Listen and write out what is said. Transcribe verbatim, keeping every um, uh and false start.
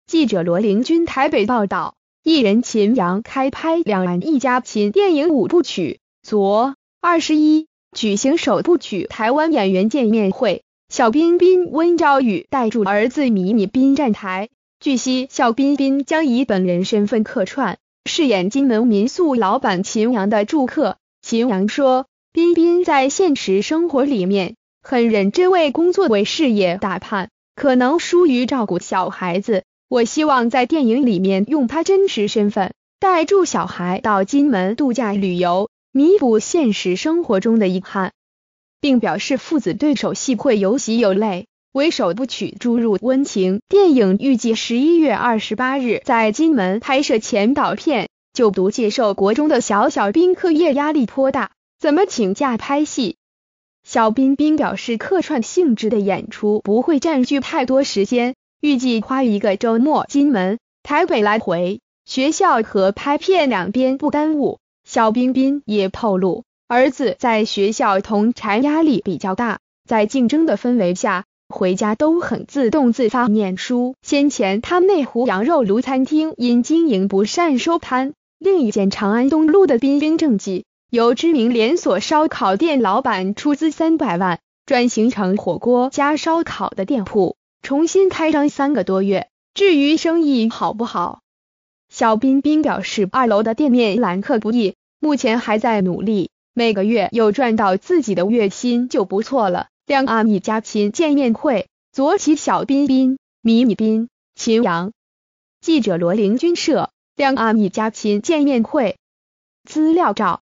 记者罗凌君台北报道，艺人秦阳开拍两岸一家亲电影五部曲，昨二十一举行首部曲台湾演员见面会，小彬彬温昭宇带住儿子米米彬站台。据悉，小彬彬将以本人身份客串，饰演金门民宿老板秦阳的住客。秦阳说，彬彬在现实生活里面很认真为工作为事业打盼，可能疏于照顾小孩子。我希望在电影里面用他真实身份，带住小孩到金门度假旅游，弥补现实生活中的遗憾，并表示父子对手戏会有喜有泪。为首部曲注入温情，电影预计十一月二十八日在金门拍摄前导片。就读接受国中的小小彬课业压力颇大，怎么请假拍戏？小彬彬表示，客串性质的演出不会占据太多时间，预计花一个周末金门、台北来回，学校和拍片两边不耽误。小彬彬也透露，儿子在学校同侪压力比较大，在竞争的氛围下，回家都很自动自发念书。先前他内湖羊肉炉餐厅因经营不善收摊，另一间长安东路的彬彬政绩，由知名连锁烧烤店老板出资三百万，转型成火锅加烧烤的店铺，重新开张三个多月。至于生意好不好，小彬彬表示，二楼的店面揽客不易，目前还在努力，每个月有赚到自己的月薪就不错了。两岸一家亲见面会，昨起小彬彬、米米彬、秦阳。记者罗凌君摄，两岸一家亲见面会。资料照